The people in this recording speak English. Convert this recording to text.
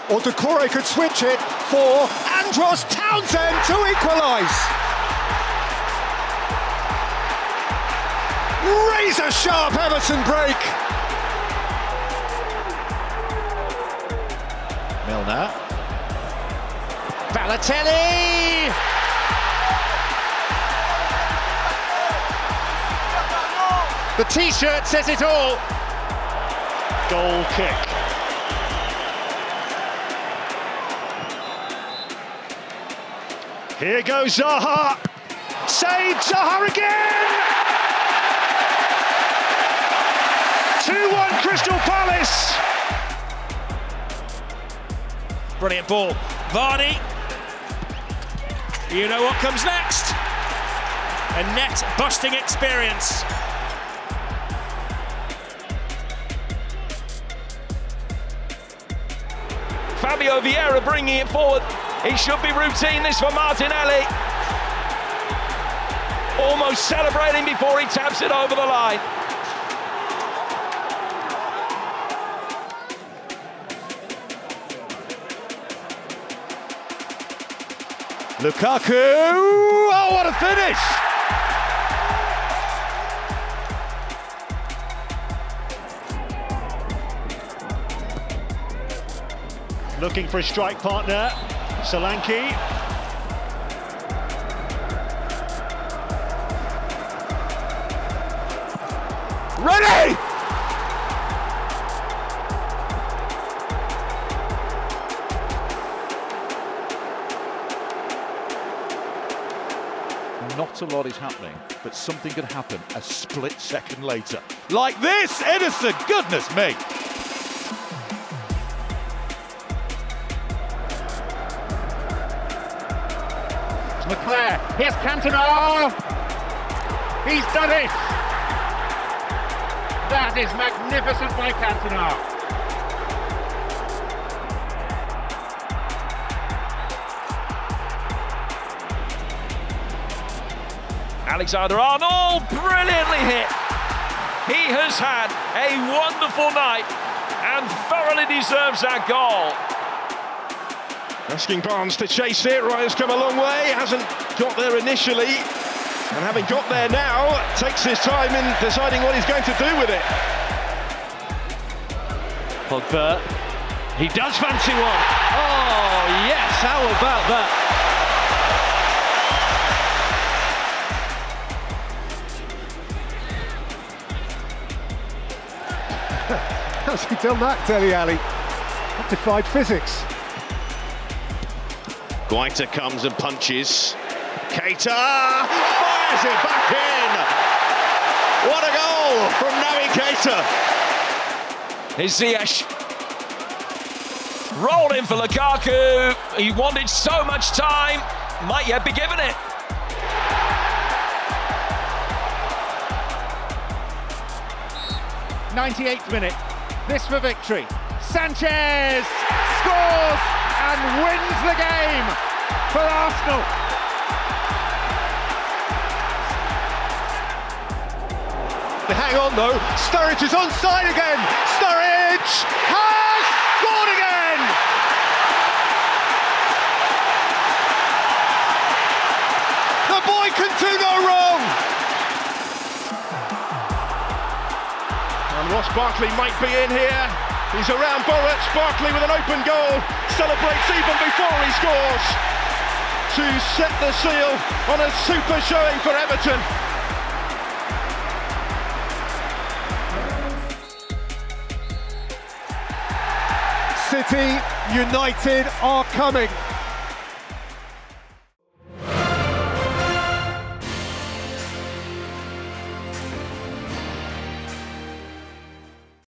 or Decore could switch it for Andros Townsend to equalise. Razor-sharp Everton break. Milner. Balotelli! The T-shirt says it all. Goal kick. Here goes Zaha. Saved Zaha again! 2-1 Crystal Palace. Brilliant ball. Vardy. You know what comes next. A net-busting experience. Fabio Vieira bringing it forward. It should be routine, this for Martinelli. Almost celebrating before he taps it over the line. Lukaku! Oh, what a finish! Looking for a strike partner, Solanke. Ready! Not a lot is happening, but something could happen a split second later. Like this, innocent, goodness me! Leclerc, here's Cantona! He's done it! That is magnificent by Cantona. Alexander-Arnold, brilliantly hit. He has had a wonderful night and thoroughly deserves that goal. Asking Barnes to chase it. Ryer's come a long way, hasn't got there initially, and having got there now, takes his time in deciding what he's going to do with it. Pogba, he does fancy one. Oh yes, how about that? How's he done that, Dele Alli? That defied physics. Guaita comes and punches. Keita fires it back in. What a goal from Naby Keita. Here's Ziyech. Rolled in for Lukaku. He wanted so much time. Might yet be given it. '98th minute. This for victory. Sanchez scores and wins the game for Arsenal. They hang on though. Sturridge is onside again. Sturridge has scored again. The boy can do no wrong. And Ross Barkley might be in here. He's around Boruc. Barkley with an open goal. Celebrates even before he scores to set the seal on a super showing for Everton. City United are coming.